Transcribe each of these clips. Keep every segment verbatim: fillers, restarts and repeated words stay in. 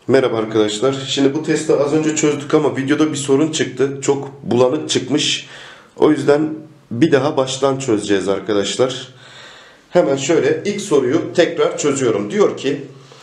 Merhaba arkadaşlar. Şimdi bu testi az önce çözdük ama videoda bir sorun çıktı. Çok bulanık çıkmış. O yüzden bir daha baştan çözeceğiz arkadaşlar. Hemen şöyle ilk soruyu tekrar çözüyorum. Diyor ki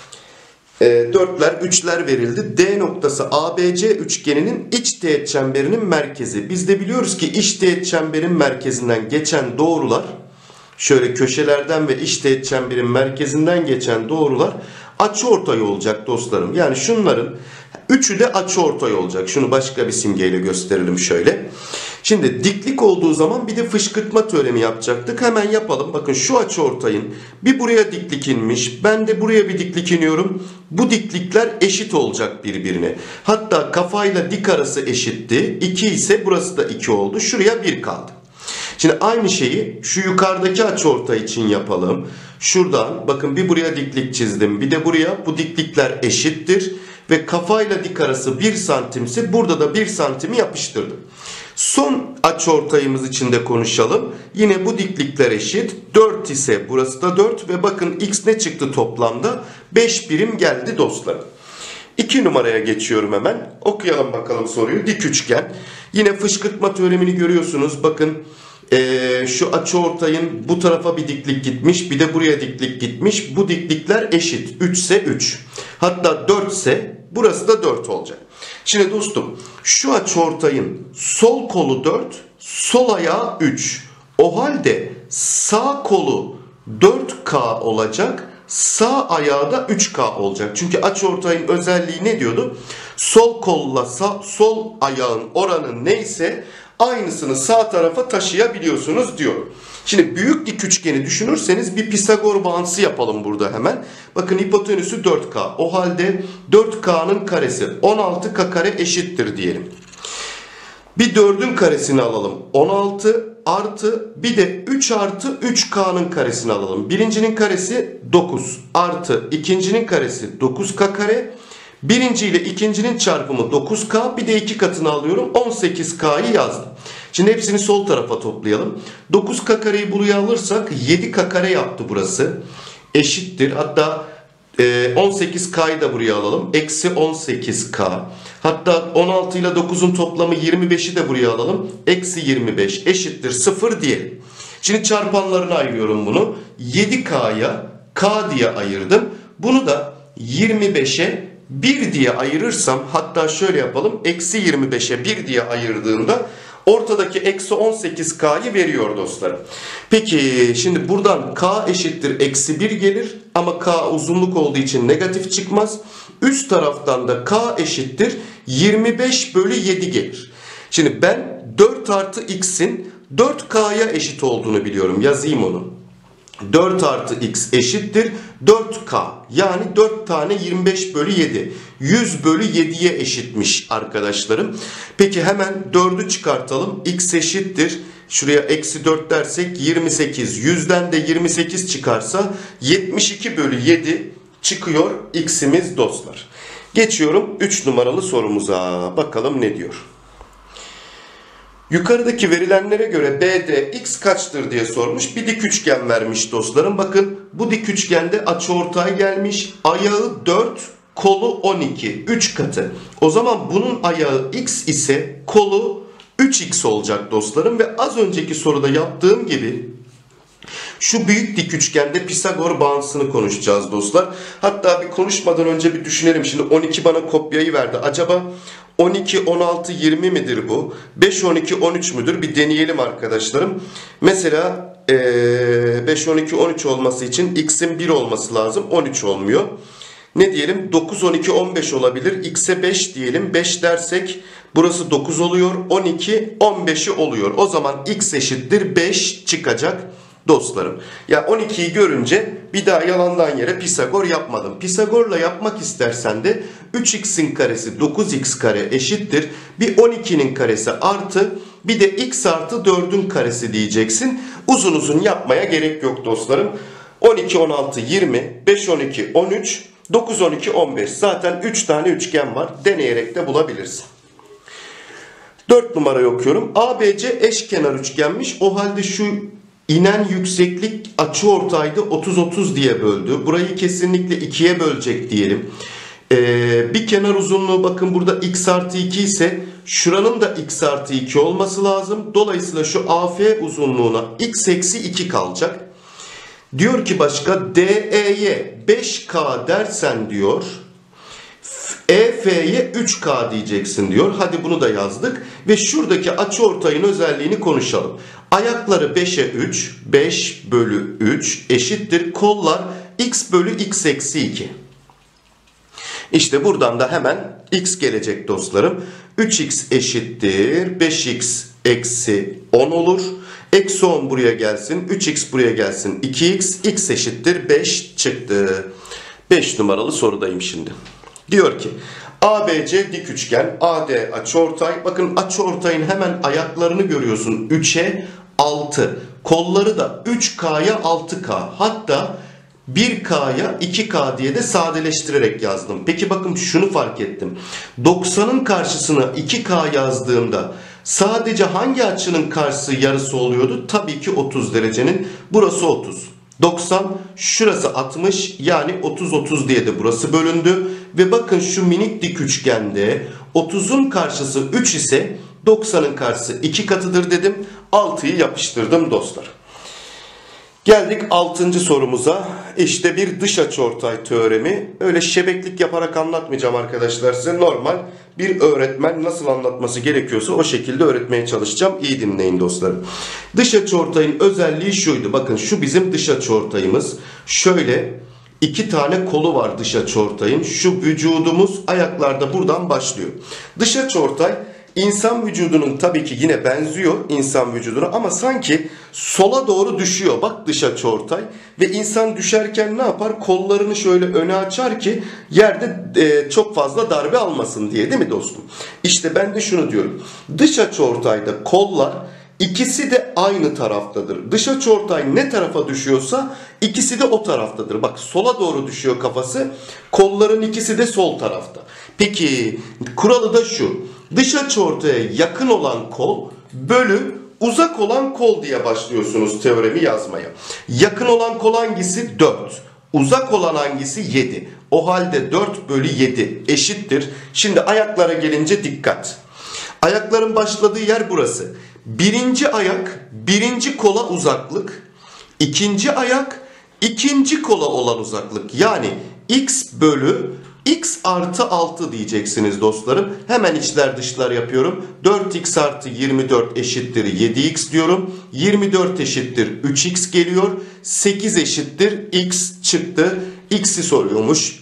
e, dörtler, üçler verildi. D noktası A B C üçgeninin iç teğet çemberinin merkezi. Biz de biliyoruz ki iç teğet çemberin merkezinden geçen doğrular, şöyle köşelerden ve iç teğet çemberin merkezinden geçen doğrular açıortay olacak dostlarım. Yani şunların üçü de açıortay olacak. Şunu başka bir simgeyle gösterelim şöyle. Şimdi diklik olduğu zaman bir de fışkırtma teoremi yapacaktık. Hemen yapalım. Bakın şu açıortayın bir buraya diklik inmiş. Ben de buraya bir diklik iniyorum. Bu diklikler eşit olacak birbirine. Hatta kafayla dik arası eşitti. iki ise burası da iki oldu. Şuraya bir kaldı. Şimdi aynı şeyi şu yukarıdaki açıortay için yapalım. Şuradan bakın bir buraya diklik çizdim. Bir de buraya, bu diklikler eşittir. Ve kafayla dik arası bir santimse burada da bir santimi yapıştırdım. Son açıortayımız için de konuşalım. Yine bu diklikler eşit. dört ise burası da dört ve bakın x ne çıktı toplamda? beş birim geldi dostlarım. iki numaraya geçiyorum hemen. Okuyalım bakalım soruyu. Dik üçgen. Yine fışkırtma teoremini görüyorsunuz. Bakın ee, şu açıortayın bu tarafa bir diklik gitmiş. Bir de buraya diklik gitmiş. Bu diklikler eşit. üç ise üç. Hatta dört ise burası da dört olacak. Şimdi dostum şu açıortayın sol kolu dört, sol ayağı üç. O halde sağ kolu dört K olacak. Sağ ayağı da üç K olacak. Çünkü açıortayın özelliği ne diyordu? Sol kolla sağ, sol ayağın oranı neyse aynısını sağ tarafa taşıyabiliyorsunuz diyor. Şimdi büyük dik üçgeni düşünürseniz bir Pisagor bağıntısı yapalım burada hemen. Bakın hipotenüsü dört K. O halde dört K'nın karesi on altı K kare eşittir diyelim. Bir dördün karesini alalım. on altı artı bir de üç artı üç K'nın karesini alalım. Birincinin karesi dokuz artı ikincinin karesi dokuz K kare. Birinci ile ikincinin çarpımı dokuz K. Bir de iki katını alıyorum. on sekiz K'yı yazdım. Şimdi hepsini sol tarafa toplayalım. dokuz K kareyi buraya alırsak yedi K kare yaptı burası. Eşittir. Hatta on sekiz K'yı da buraya alalım. Eksi on sekiz K. Hatta on altı ile dokuzun toplamı yirmi beşi de buraya alalım. Eksi yirmi beş eşittir sıfır diyelim. Şimdi çarpanlarını ayırıyorum bunu. yedi K'ya K diye ayırdım. Bunu da yirmi beşe bir diye ayırırsam, hatta şöyle yapalım. Eksi yirmi beşe bir diye ayırdığımda ortadaki eksi on sekiz K'yı veriyor dostlarım. Peki şimdi buradan K eşittir eksi bir gelir. Ama K uzunluk olduğu için negatif çıkmaz. Üst taraftan da K eşittir yirmi beş bölü yedi gelir. Şimdi ben dört artı x'in dört K'ya eşit olduğunu biliyorum. Yazayım onu. dört artı x eşittir dört K. Yani dört tane yirmi beş bölü yedi. yüz bölü yediye eşitmiş arkadaşlarım. Peki hemen dördü çıkartalım. X eşittir. Şuraya eksi dört dersek yirmi sekiz. yüzden de yirmi sekiz çıkarsa yetmiş iki bölü yedi çıkıyor x'imiz dostlar. Geçiyorum üç numaralı sorumuza. Bakalım ne diyor. Yukarıdaki verilenlere göre B D x kaçtır diye sormuş. Bir dik üçgen vermiş dostlarım. Bakın bu dik üçgende açıortay gelmiş. Ayağı dört, kolu on iki. üç katı. O zaman bunun ayağı x ise kolu üç x olacak dostlarım. Ve az önceki soruda yaptığım gibi şu büyük dik üçgende Pisagor bağıntısını konuşacağız dostlar. Hatta bir konuşmadan önce bir düşünelim. Şimdi on iki bana kopyayı verdi. Acaba on iki, on altı, yirmi midir bu? beş, on iki, on üç müdür? Bir deneyelim arkadaşlarım. Mesela ee, beş, on iki, on üç olması için x'in bir olması lazım. on üç olmuyor. Ne diyelim? dokuz, on iki, on beş olabilir. X'e beş diyelim. beş dersek burası dokuz oluyor. on iki, on beşi oluyor. O zaman x eşittir beş çıkacak dostlarım. Ya on ikiyi görünce bir daha yalandan yere Pisagor yapmadım. Pisagor'la yapmak istersen de üç x'in karesi dokuz x kare eşittir. Bir on ikinin karesi artı bir de x artı dördün karesi diyeceksin. Uzun uzun yapmaya gerek yok dostlarım. on iki, on altı, yirmi, beş, on iki, on üç, dokuz, on iki, on beş. Zaten üç tane üçgen var. Deneyerek de bulabilirsin. dört numarayı okuyorum. A B C eşkenar üçgenmiş. O halde şu İnen yükseklik açıortayda otuz otuz diye böldü. Burayı kesinlikle ikiye bölecek diyelim. Ee, bir kenar uzunluğu bakın burada x artı iki ise şuranın da x artı iki olması lazım. Dolayısıyla şu A F uzunluğuna x eksi iki kalacak. Diyor ki başka D E'ye beş K dersen diyor E F'ye üç K diyeceksin diyor. Hadi bunu da yazdık. Ve şuradaki açıortayın özelliğini konuşalım. Ayakları beşe üç, beş bölü üç eşittir. Kollar x bölü x eksi iki. İşte buradan da hemen x gelecek dostlarım. üç x eşittir beş x eksi on olur. Eksi on buraya gelsin. üç x buraya gelsin. iki x. X eşittir beş çıktı. beş numaralı sorudayım şimdi. Diyor ki A B C dik üçgen, A D açıortay. Bakın açıortayın hemen ayaklarını görüyorsun. üçe altı. Kolları da üç K'ya altı K. Hatta bir K'ya iki K diye de sadeleştirerek yazdım. Peki bakın şunu fark ettim. doksanın karşısına iki K yazdığımda sadece hangi açının karşısı yarısı oluyordu? Tabii ki otuz derecenin. Burası otuz. doksan, şurası altmış, yani otuz otuz diye de burası bölündü. Ve bakın şu minik dik üçgende otuzun karşısı üç ise doksanın karşısı iki katıdır dedim. altıyı yapıştırdım dostlar. Geldik altıncı sorumuza. İşte bir dış açıortay teoremi. Öyle şebeklik yaparak anlatmayacağım arkadaşlar size. Normal bir öğretmen nasıl anlatması gerekiyorsa o şekilde öğretmeye çalışacağım. İyi dinleyin dostlarım. Dış açıortayın özelliği şuydu. Bakın şu bizim dış açıortayımız. Şöyle iki tane kolu var dış açıortayın. Şu vücudumuz ayaklarda buradan başlıyor. Dış açıortay İnsan vücudunun tabii ki yine benziyor insan vücuduna ama sanki sola doğru düşüyor. Bak dış açıortay ve insan düşerken ne yapar? Kollarını şöyle öne açar ki yerde e, çok fazla darbe almasın diye, değil mi dostum? İşte ben de şunu diyorum. Dış açıortayda kollar ikisi de aynı taraftadır. Dış açıortay ne tarafa düşüyorsa ikisi de o taraftadır. Bak sola doğru düşüyor kafası. Kolların ikisi de sol tarafta. Peki kuralı da şu. Dış açıortaya yakın olan kol bölü uzak olan kol diye başlıyorsunuz teoremi yazmaya. Yakın olan kol hangisi? dört. Uzak olan hangisi? yedi. O halde dört bölü yedi eşittir. Şimdi ayaklara gelince dikkat. Ayakların başladığı yer burası. Birinci ayak birinci kola uzaklık. İkinci ayak ikinci kola olan uzaklık. Yani x bölü x artı altı diyeceksiniz dostlarım. Hemen içler dışlar yapıyorum. dört x artı yirmi dört eşittir yedi x diyorum. yirmi dört eşittir üç x geliyor. sekiz eşittir x çıktı. X'i soruyormuş.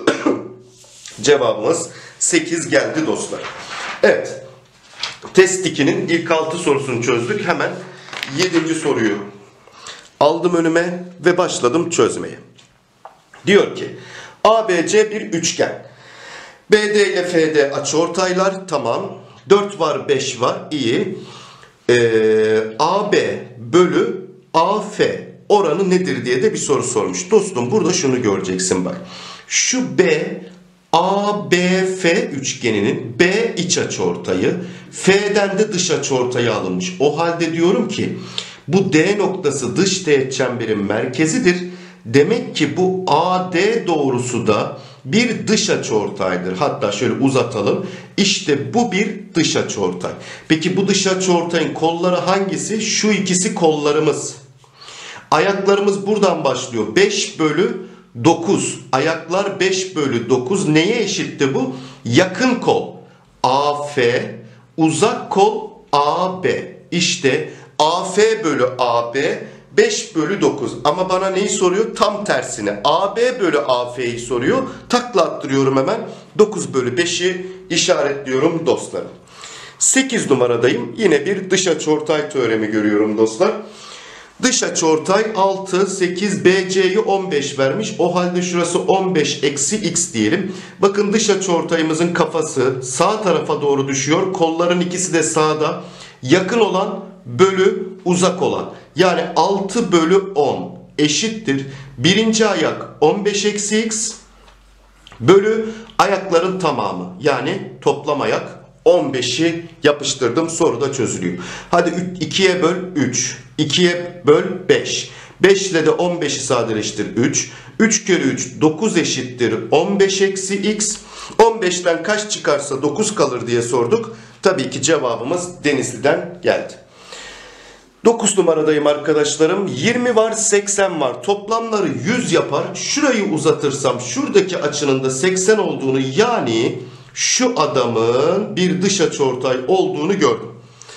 Cevabımız sekiz geldi dostlar. Evet. Test ikinin ilk altı sorusunu çözdük. Hemen yedinci soruyu aldım önüme ve başladım çözmeye. Diyor ki A B C bir üçgen. B D ile F D açıortaylar, tamam. dört var, beş var, iyi. Ee, A B bölü A F oranı nedir diye de bir soru sormuş. Dostum burada şunu göreceksin bak. Şu B A B F üçgeninin B iç açıortayı, F'den de dış açıortayı alınmış. O halde diyorum ki bu D noktası dış teğet çemberin merkezidir. Demek ki bu A D doğrusu da bir dış açıortaydır. Hatta şöyle uzatalım. İşte bu bir dış açıortay. Peki bu dış açıortayın kolları hangisi? Şu ikisi kollarımız. Ayaklarımız buradan başlıyor. beş bölü dokuz. Ayaklar beş bölü dokuz. Neye eşitti bu? Yakın kol A F, uzak kol A B. İşte A F bölü A B beş bölü dokuz. Ama bana neyi soruyor? Tam tersine. A B bölü A F'yi soruyor. Takla attırıyorum hemen. dokuz bölü beşi işaretliyorum dostlarım. sekiz numaradayım. Yine bir dış açıortay teoremi görüyorum dostlar. Dış açıortay altı, sekiz, B C'yi on beş vermiş. O halde şurası on beş eksi x diyelim. Bakın dış açıortayımızın kafası sağ tarafa doğru düşüyor. Kolların ikisi de sağda. Yakın olan bölü uzak olan. Yani altı bölü on eşittir. Birinci ayak on beş eksi x bölü ayakların tamamı. Yani toplam ayak on beşi yapıştırdım. Soru da çözülüyor. Hadi ikiye böl üç. ikiye böl beş. beş ile de on beşi sadeleştir üç. üç kere üç dokuz eşittir on beş eksi x. on beşten kaç çıkarsa dokuz kalır diye sorduk. Tabii ki cevabımız Denizli'den geldi. dokuz numaradayım arkadaşlarım. yirmi var, seksen var. Toplamları yüz yapar. Şurayı uzatırsam şuradaki açının da seksen olduğunu, yani şu adamın bir dış açıortay olduğunu gördüm.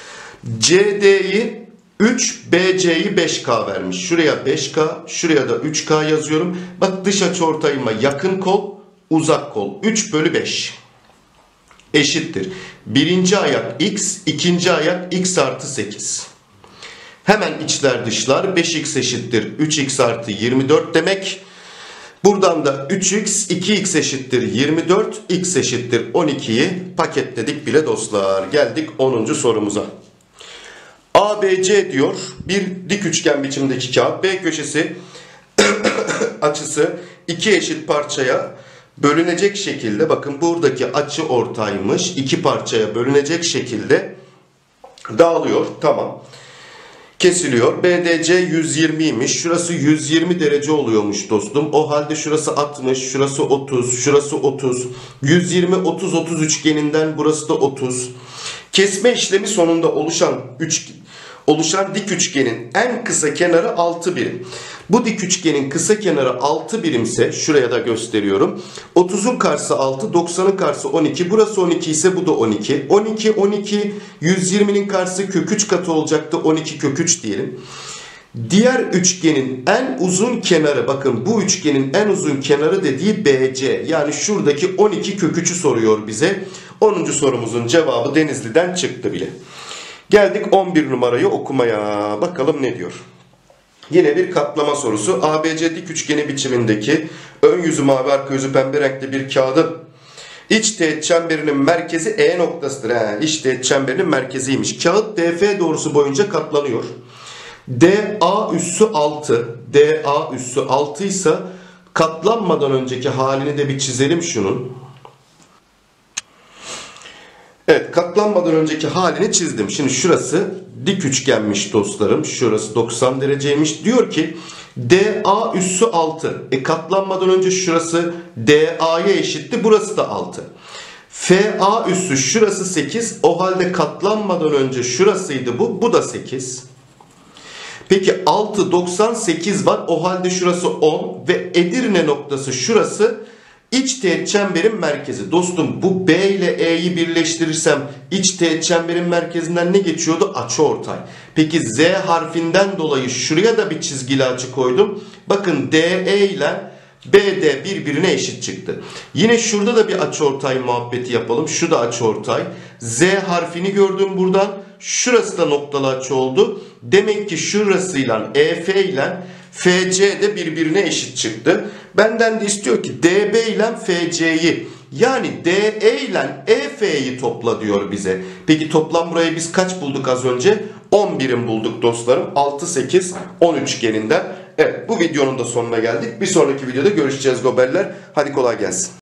C D'yi üç, B C'yi beş K vermiş. Şuraya beş K, şuraya da üç K yazıyorum. Bak, dış açıortayıma yakın kol, uzak kol. üç bölü beş eşittir. Birinci ayak x, ikinci ayak x artı sekiz. Hemen içler dışlar. beş x eşittir üç x artı yirmi dört demek. Buradan da üç x, iki x eşittir yirmi dört, x eşittir on ikiyi paketledik bile dostlar. Geldik onuncu sorumuza. A B C diyor. Bir dik üçgen biçimdeki kağıt. B köşesi açısı iki eşit parçaya bölünecek şekilde, bakın buradaki açı ortaymış, iki parçaya bölünecek şekilde dağılıyor. Tamam. Kesiliyor. B D C yüz yirmiymiş. Şurası yüz yirmi derece oluyormuş dostum. O halde şurası altmış, şurası otuz, şurası otuz. yüz yirmi, otuz, otuz üçgeninden burası da otuz. Kesme işlemi sonunda oluşan üç, oluşan dik üçgenin en kısa kenarı altı birim. Bu dik üçgenin kısa kenarı altı birimse, şuraya da gösteriyorum. otuzun karşısı altı, doksanın karşısı on iki. Burası on iki ise bu da on iki. on iki, on iki, yüz yirminin karşısı kök üç katı olacaktı. on iki kök üç diyelim. Diğer üçgenin en uzun kenarı, bakın bu üçgenin en uzun kenarı dediği B C. Yani şuradaki on iki kök üçü soruyor bize. onuncu sorumuzun cevabı Denizli'den çıktı bile. Geldik on bir numarayı okumaya. Bakalım ne diyor. Yine bir katlama sorusu. A B C dik üçgeni biçimindeki ön yüzü mavi, arka yüzü pembe renkli bir kağıdın iç teğet çemberinin merkezi E noktasıdır. He, iç teğet çemberinin merkeziymiş. Kağıt D F doğrusu boyunca katlanıyor. D A üssü altı. D A üssü altı ise katlanmadan önceki halini de bir çizelim şunun. Evet, katlanmadan önceki halini çizdim. Şimdi şurası dik üçgenmiş dostlarım. Şurası doksan dereceymiş. Diyor ki D A üssü altı. E katlanmadan önce şurası D A'ya eşitti. Burası da altı. F A üssü şurası sekiz. O halde katlanmadan önce şurasıydı bu. Bu da sekiz. Peki altı, doksan, sekiz var. O halde şurası on ve Edirne noktası şurası iç teğet çemberin merkezi. Dostum, bu B ile E'yi birleştirirsem iç teğet çemberin merkezinden ne geçiyordu? Açıortay. Peki Z harfinden dolayı şuraya da bir çizgili açı koydum. Bakın D E ile B D birbirine eşit çıktı. Yine şurada da bir açıortay muhabbeti yapalım. Şu da açıortay. Z harfini gördüm buradan. Şurası da noktalı açı oldu. Demek ki şurasıyla E F ile F C de birbirine eşit çıktı. Benden de istiyor ki D B ile F C'yi, yani D E ile E F'yi topla diyor bize. Peki toplam burayı biz kaç bulduk az önce? on birim bulduk dostlarım. altı, sekiz, on üçgeninden. Evet, bu videonun da sonuna geldik. Bir sonraki videoda görüşeceğiz goberler. Hadi kolay gelsin.